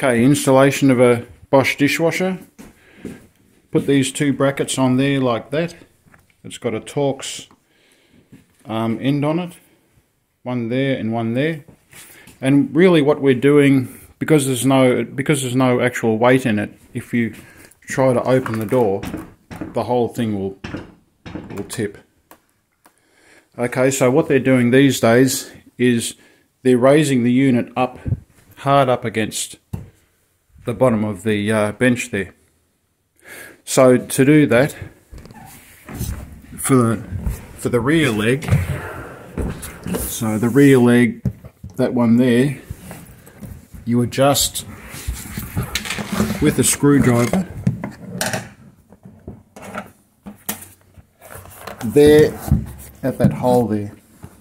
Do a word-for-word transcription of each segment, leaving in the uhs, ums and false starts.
Okay, installation of a Bosch dishwasher. Put these two brackets on there like that. It's got a Torx um, end on it. One there and one there. And really what we're doing, because there's no because there's no actual weight in it, if you try to open the door, the whole thing will will tip. Okay, so what they're doing these days is they're raising the unit up, hard up against the bottom of the uh, bench there. So to do that, for the for the rear leg, so the rear leg, that one there, you adjust with a screwdriver there at that hole there.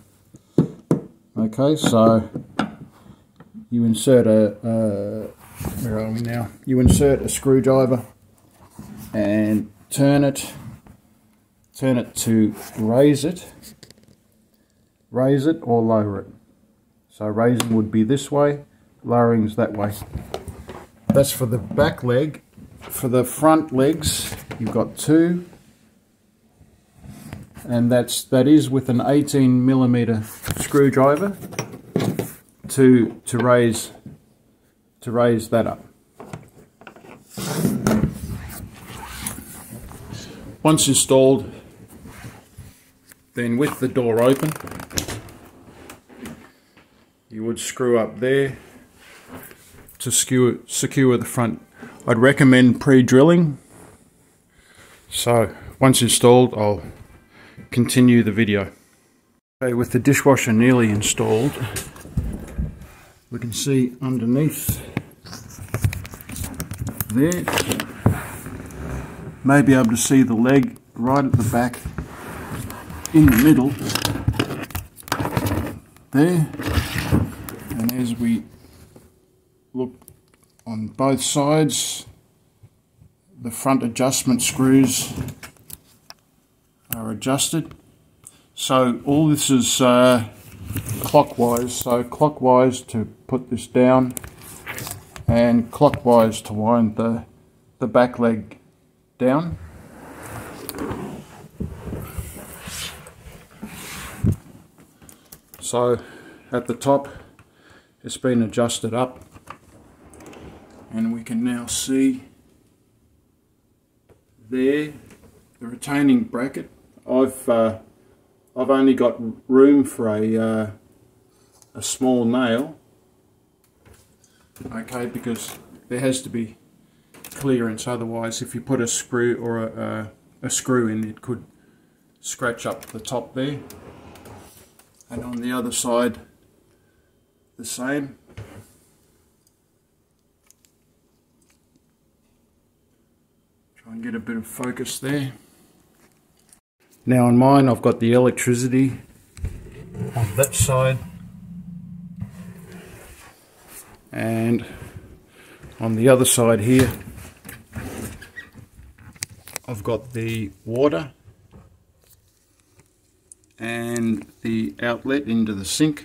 Okay, so you insert a, a where are we now? You insert a screwdriver and turn it, turn it to raise it, raise it or lower it. So raising would be this way, lowering is that way. That's for the back leg. For the front legs, you've got two, and that's that is with an eighteen millimeter screwdriver to to raise to raise that up. Once installed, then with the door open, you would screw up there to secure, secure the front. I'd recommend pre-drilling. So once installed, I'll continue the video. Okay, with the dishwasher nearly installed, we can see underneath there, may be able to see the leg right at the back in the middle there. And as we look on both sides, the front adjustment screws are adjusted. So all this is uh, clockwise, so clockwise to put this down and clockwise to wind the, the back leg down. So at the top it's been adjusted up, and we can now see there the retaining bracket. I've uh, I've only got room for a uh, a small nail, okay, because there has to be clearance, otherwise if you put a screw or a, a, a screw in, it could scratch up the top there. And on the other side the same. Try and get a bit of focus there. Now on mine I've got the electricity on that side, and on the other side here I've got the water and the outlet into the sink.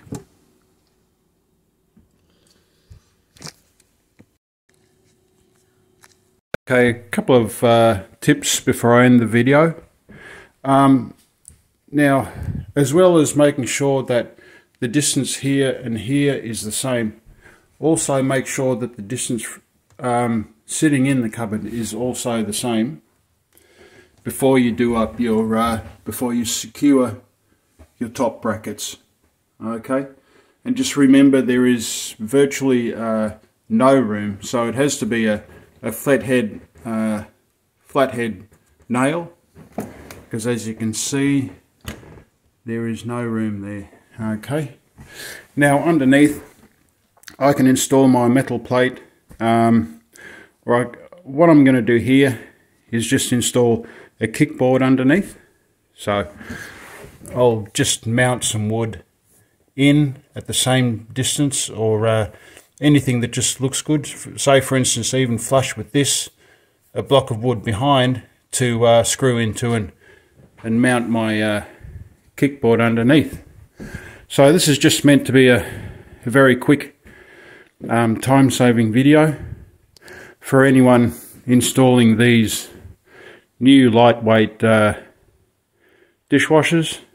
Okay, a couple of uh, tips before I end the video. Um, now, as well as making sure that the distance here and here is the same, also make sure that the distance um, sitting in the cupboard is also the same before you do up your uh, before you secure your top brackets. Okay, and just remember there is virtually uh, no room, so it has to be a, a flathead uh, flathead nail, because as you can see there is no room there. Okay, now underneath I can install my metal plate. Um, right, what I'm going to do here is just install a kickboard underneath. So I'll just mount some wood in at the same distance, or uh, anything that just looks good. Say for instance, even flush with this, a block of wood behind to uh, screw into and, and mount my uh, kickboard underneath. So this is just meant to be a, a very quick um, time-saving video for anyone installing these new lightweight uh, dishwashers.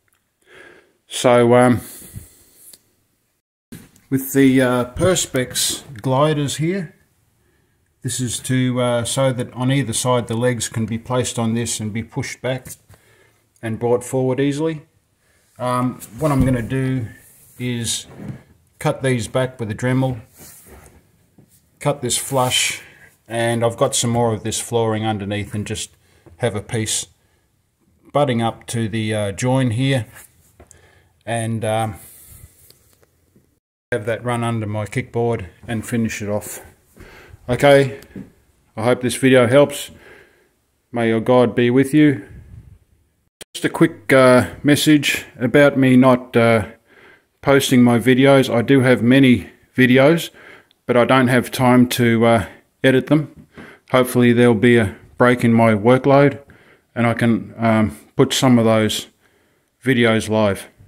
So um, with the uh, Perspex gliders here, this is to uh, so that on either side the legs can be placed on this and be pushed back and brought forward easily. Um, what I'm going to do is cut these back with a Dremel, cut this flush, and I've got some more of this flooring underneath, and just have a piece butting up to the uh, join here, and um, have that run under my kickboard and finish it off. Okay, I hope this video helps. May your God be with you. Just a quick uh, message about me not uh, posting my videos. I do have many videos, but I don't have time to uh, edit them. Hopefully there'll be a break in my workload and I can um, put some of those videos live.